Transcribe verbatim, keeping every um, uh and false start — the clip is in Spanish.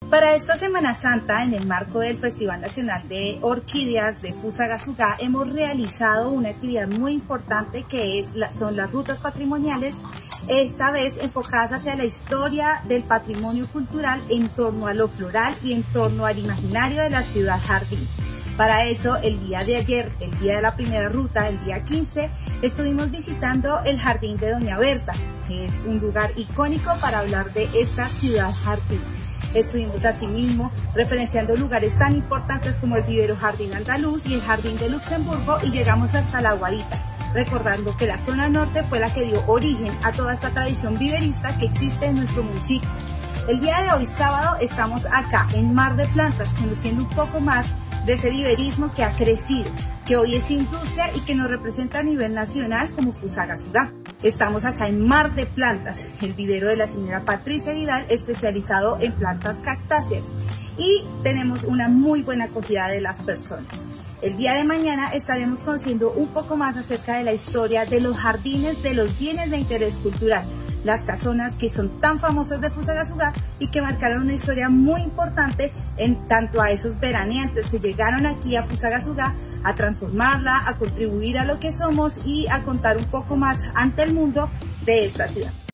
Para esta Semana Santa, en el marco del Festival Nacional de Orquídeas de Fusagasugá, hemos realizado una actividad muy importante que es la, son las rutas patrimoniales, esta vez enfocadas hacia la historia del patrimonio cultural en torno a lo floral y en torno al imaginario de la ciudad jardín. Para eso, el día de ayer, el día de la primera ruta, el día quince, estuvimos visitando el Jardín de Doña Berta, que es un lugar icónico para hablar de esta ciudad jardín. Estuvimos asimismo referenciando lugares tan importantes como el Vivero Jardín Andaluz y el Jardín de Luxemburgo y llegamos hasta La Guarita, recordando que la zona norte fue la que dio origen a toda esta tradición viverista que existe en nuestro municipio. El día de hoy, sábado, estamos acá en Mar de Plantas, conociendo un poco más de ese viverismo que ha crecido, que hoy es industria y que nos representa a nivel nacional como Fusagasugá. Estamos acá en Mar de Plantas, el vivero de la señora Patricia Vidal, especializado en plantas cactáceas, y tenemos una muy buena acogida de las personas. El día de mañana estaremos conociendo un poco más acerca de la historia de los jardines de los bienes de interés cultural, las casonas que son tan famosas de Fusagasugá y que marcaron una historia muy importante en tanto a esos veraneantes que llegaron aquí a Fusagasugá a transformarla, a contribuir a lo que somos y a contar un poco más ante el mundo de esta ciudad.